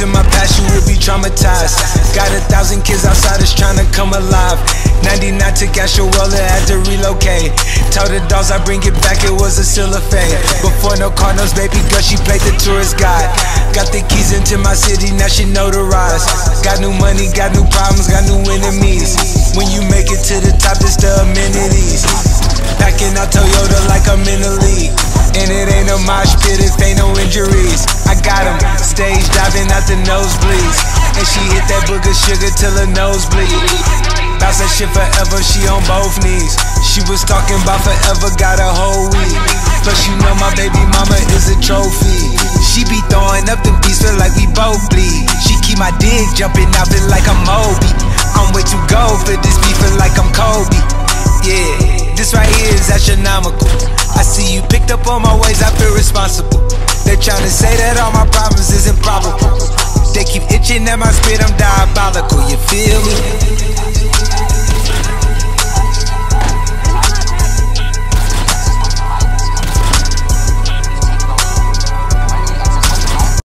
to my past, you will be traumatized. Got 1,000 kids outside that's trying to come alive. 99 took Astroworld, had to relocate. Told the dogs I bring it back, it was a still a fade. Before no Cardinals, baby girl, she played the tourist guide. Got the keys into my city, now she notarized. Got new money, got new problems, got new enemies. When you make it to the top, it's the amenities. Backing out Toyota like I'm in the league. And it ain't a mosh pit if ain't no injuries. I got him, stage diving out the nosebleeds. And she hit that booger sugar till her nose bleed. Bounce that shit forever, she on both knees. She was talking about forever, got a whole week. Plus you know my baby mama is a trophy. She be throwing up them beats, feel like we both bleed. She keep my dick jumping out, feel like I'm Moby. I'm way too gold for this beat, feel like I'm Kobe. Yeah, this right here is astronomical. I see you picked up on my ways, I feel responsible. They're trying to say that all my problems is improbable. They keep itching at my spit, I'm diabolical.